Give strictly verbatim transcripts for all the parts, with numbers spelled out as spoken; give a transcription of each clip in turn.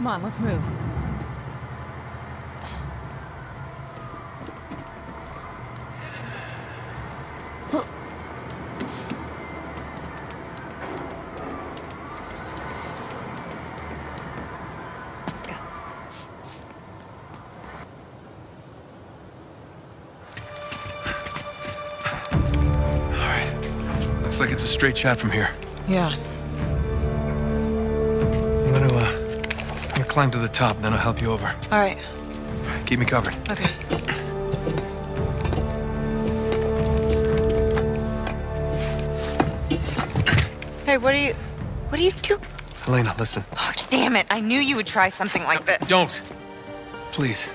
Come on, let's move. Looks like it's a straight shot from here. Yeah. I'm gonna, uh, I'm gonna climb to the top, then I'll help you over. All right. Keep me covered. Okay. Hey, what are you... what are you doing? Elena, listen. Oh, damn it. I knew you would try something like this. Don't! Please.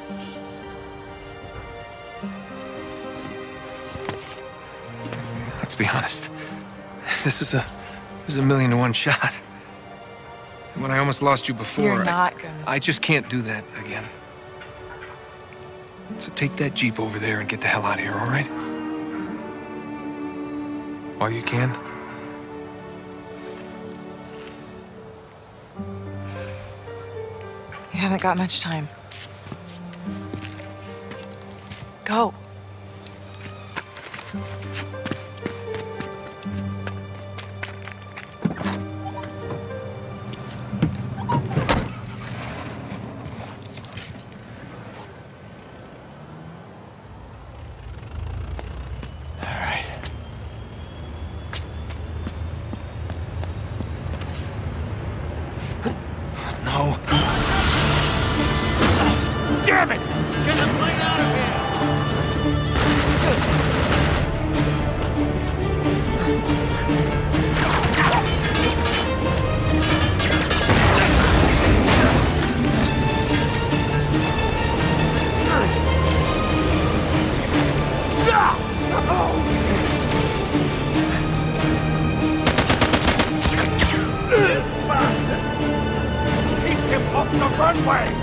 Let's be honest. This is a... this is a million to one shot. When I almost lost you before... You're not I, gonna... I just can't do that again. So take that Jeep over there and get the hell out of here, all right? While you can. You haven't got much time. Go. No. Damn it! Get the plane out of here! Keep him off the runway!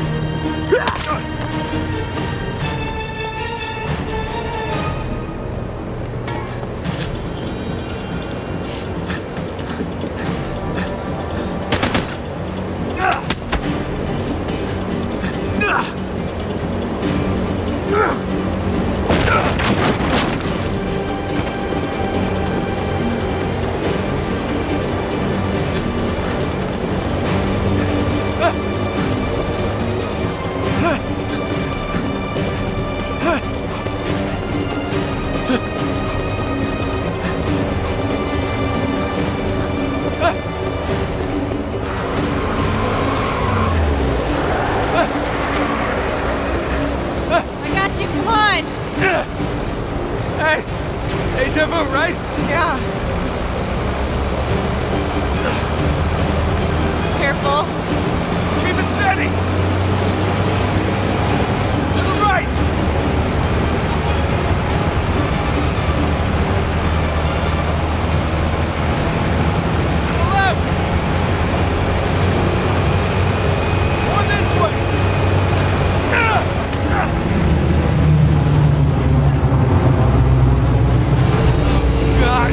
Deja vu, right? Yeah. Careful. Keep it steady! To the right! To the left! One this way! God!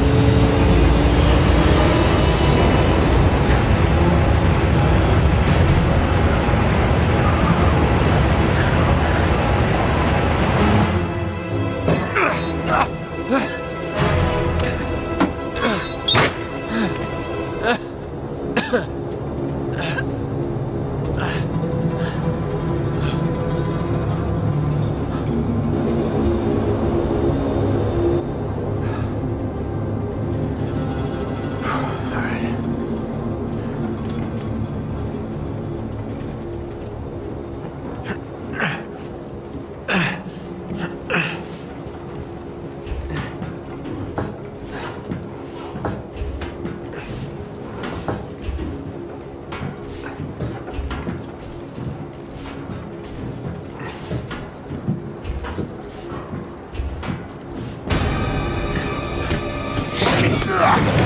Ugh!